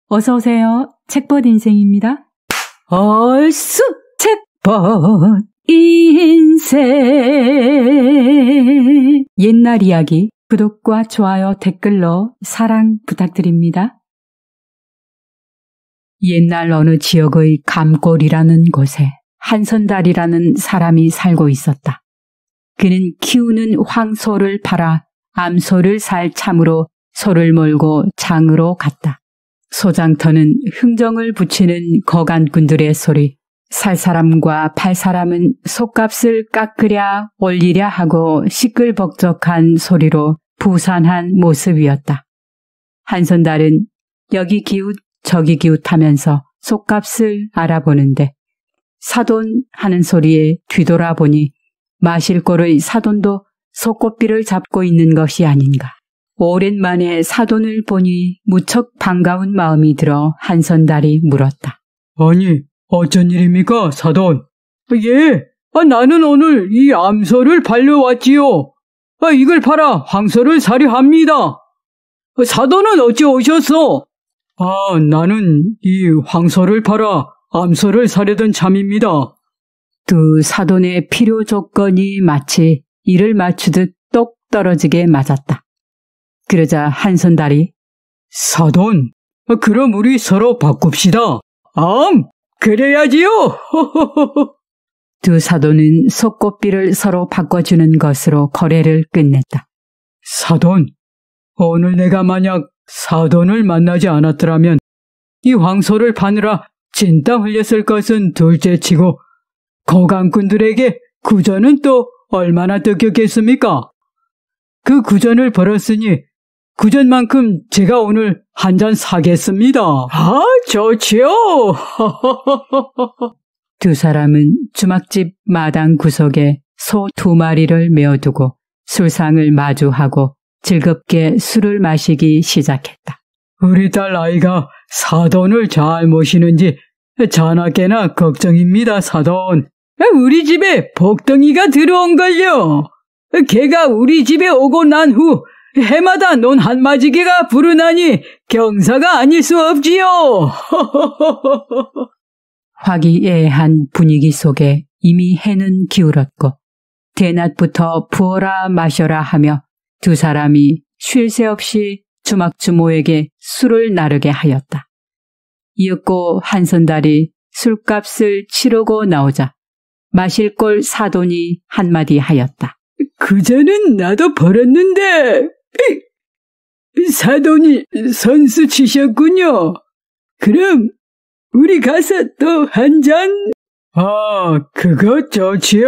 어서오세요. 책벗 인생입니다. 얼쑤 책벗 인생. 옛날 이야기 구독과 좋아요 댓글로 사랑 부탁드립니다. 옛날 어느 지역의 감골이라는 곳에 한선달이라는 사람이 살고 있었다. 그는 키우는 황소를 팔아 암소를 살 참으로 소를 몰고 장으로 갔다. 소장터는 흥정을 붙이는 거간꾼들의 소리, 살 사람과 팔 사람은 솥값을 깎으랴 올리랴 하고 시끌벅적한 소리로 부산한 모습이었다. 한선달은 여기 기웃 저기 기웃하면서 솥값을 알아보는데 사돈 하는 소리에 뒤돌아보니 마실 꼴의 사돈도 솥고삐를 잡고 있는 것이 아닌가. 오랜만에 사돈을 보니 무척 반가운 마음이 들어 한선달이 물었다. 아니, 어쩐 일입니까, 사돈? 예, 나는 오늘 이 암소를 팔려왔지요. 이걸 팔아 황소를 사려 합니다. 사돈은 어찌 오셨어? 나는 이 황소를 팔아 암소를 사려던 참입니다. 두 사돈의 필요 조건이 마치 이를 맞추듯 똑 떨어지게 맞았다. 그러자 한선달이 사돈, 그럼 우리 서로 바꿉시다. 그래야지요. 두 사돈은 솥고삐를 서로 바꿔주는 것으로 거래를 끝냈다. 사돈, 오늘 내가 만약 사돈을 만나지 않았더라면 이 황소를 파느라 진땀 흘렸을 것은 둘째치고 거간꾼들에게 구전은 또 얼마나 뜯겼겠습니까? 그 구전을 벌었으니 구전만큼 제가 오늘 한 잔 사겠습니다. 좋지요. 두 사람은 주막집 마당 구석에 소 2마리를 메어두고 술상을 마주하고 즐겁게 술을 마시기 시작했다. 우리 딸 아이가 사돈을 잘 모시는지 자나깨나 걱정입니다, 사돈. 우리 집에 복덩이가 들어온걸요. 걔가 우리 집에 오고 난 후 해마다 논 한마지개가 부르나니 경사가 아닐 수 없지요. 화기애애한 분위기 속에 이미 해는 기울었고 대낮부터 부어라 마셔라 하며 두 사람이 쉴 새 없이 주막주모에게 술을 나르게 하였다. 이윽고 한선달이 술값을 치르고 나오자 마실 꼴 사돈이 한마디 하였다. 그전은 나도 벌었는데 사돈이 선수 치셨군요. 그럼 우리 가서 또 한 잔? 그거 좋지요.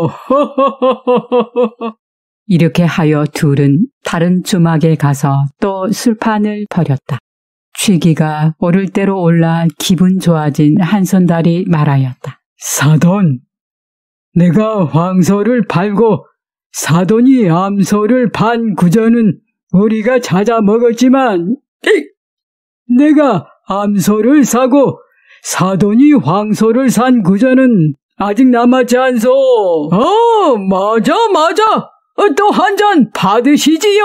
이렇게 하여 둘은 다른 주막에 가서 또 술판을 벌였다. 취기가 오를 대로 올라 기분 좋아진 한선달이 말하였다. 사돈, 내가 황소를 팔고 사돈이 암소를 판 구전은 우리가 찾아 먹었지만 내가 암소를 사고 사돈이 황소를 산 구전은 아직 남았지 않소. 맞아. 또 한 잔 받으시지요.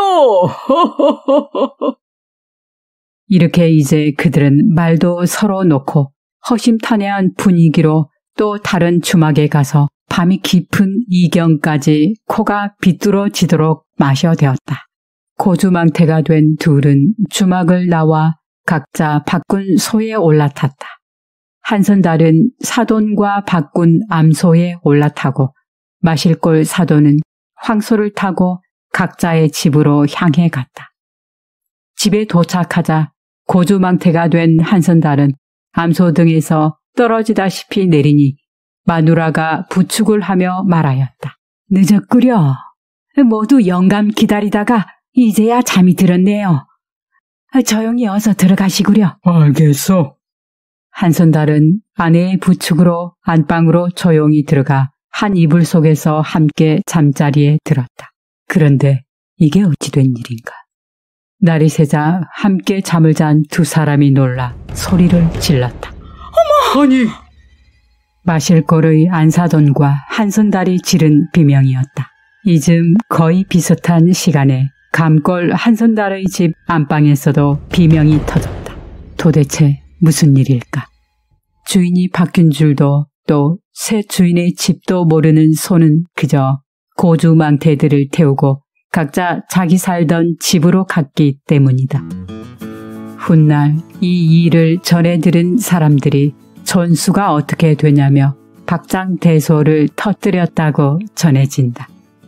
이렇게 이제 그들은 말도 서로 놓고 허심탄회한 분위기로 또 다른 주막에 가서 밤이 깊은 이경까지 코가 비뚤어지도록 마셔대었다. 고주망태가 된 둘은 주막을 나와 각자 바꾼 소에 올라탔다. 한선달은 사돈과 바꾼 암소에 올라타고 마실 꼴 사돈은 황소를 타고 각자의 집으로 향해 갔다. 집에 도착하자 고주망태가 된 한선달은 암소 등에서 떨어지다시피 내리니 마누라가 부축을 하며 말하였다. 늦었구려. 모두 영감 기다리다가 이제야 잠이 들었네요. 조용히 어서 들어가시구려. 알겠어. 한선달은 아내의 부축으로 안방으로 조용히 들어가 한 이불 속에서 함께 잠자리에 들었다. 그런데 이게 어찌 된 일인가. 날이 새자 함께 잠을 잔 두 사람이 놀라 소리를 질렀다. 어머! 아니! 마실 꼴의 안사돈과 한선달이 지른 비명이었다. 이즘 거의 비슷한 시간에 감골 한선달의 집 안방에서도 비명이 터졌다. 도대체 무슨 일일까? 주인이 바뀐 줄도 또 새 주인의 집도 모르는 소는 그저 고주망태들을 태우고 각자 자기 살던 집으로 갔기 때문이다. 훗날 이 일을 전해 들은 사람들이 전수가 어떻게 되냐며 박장대소를 터뜨렸다고 전해진다.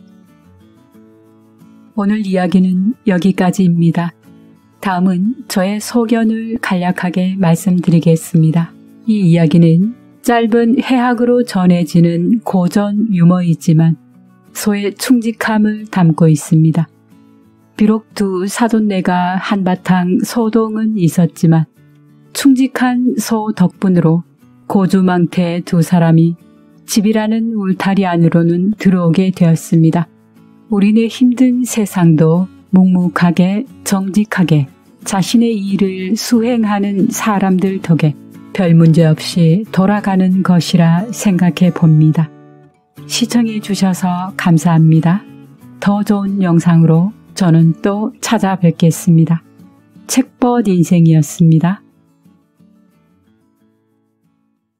오늘 이야기는 여기까지입니다. 다음은 저의 소견을 간략하게 말씀드리겠습니다. 이 이야기는 짧은 해학으로 전해지는 고전 유머이지만 소의 충직함을 담고 있습니다. 비록 두 사돈네가 한바탕 소동은 있었지만 충직한 소 덕분으로 고주망태 두 사람이 집이라는 울타리 안으로는 들어오게 되었습니다. 우리네 힘든 세상도 묵묵하게 정직하게 자신의 일을 수행하는 사람들 덕에 별 문제 없이 돌아가는 것이라 생각해 봅니다. 시청해 주셔서 감사합니다. 더 좋은 영상으로 저는 또 찾아뵙겠습니다. 책벗 인생이었습니다.